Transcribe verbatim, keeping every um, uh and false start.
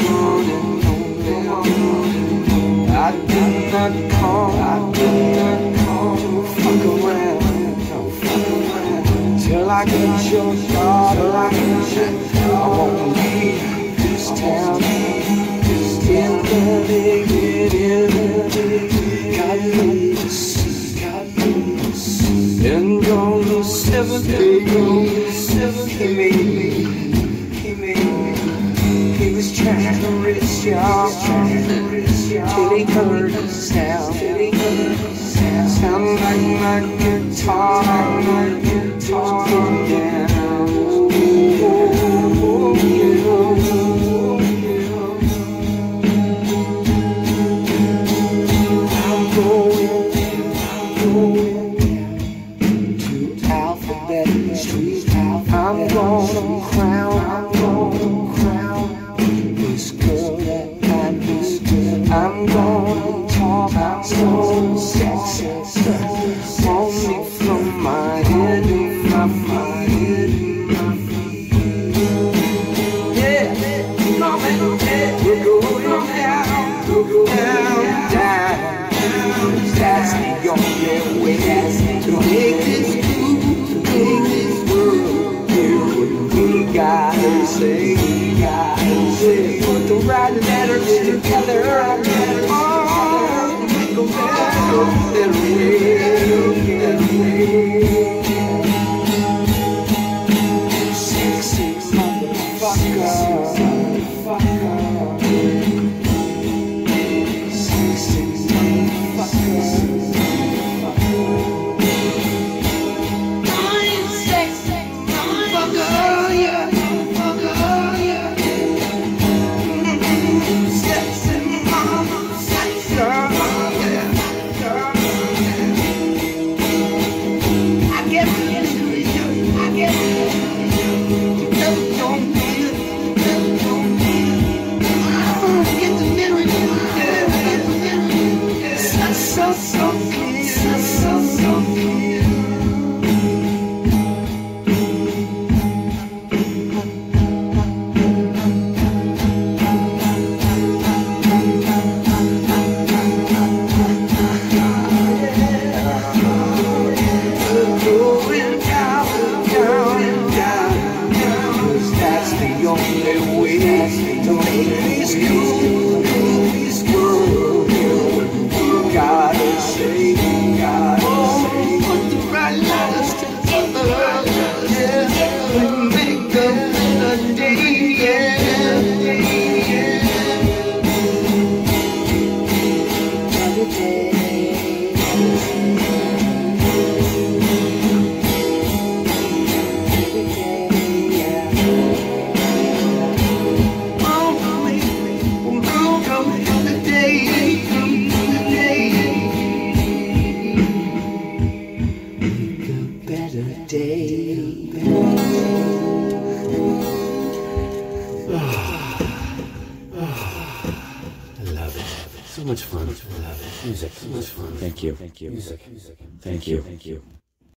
one and only. I did not call, I did not call. Fuck around, no fuck around. Till I get your daughter, I get your daughter. I won't leave this town. In the beginning, God made us, God made us. And on the seventh day, He made me, He made me. He was trying to reach y'all till He heard the sound, till He heard the sound. Sound like my guitar, my guitar getting down. Oh, yeah. I'm gonna crown, I'm gonna crown this girl that I need. I'm gonna talk about so sexy only from my head and my feet. Yeah, come on, we're going down, we're down, down. That's the only way to make this good, to make this world. We gotta say, we gotta say, put the right letters together. Oh, make them better, better way, better way. Sexy motherfucker, motherfucker. Sexy motherfucker. So much fun. I love it. Music. So much fun. Thank you. Thank you. Music. Music. Thank you. Thank you.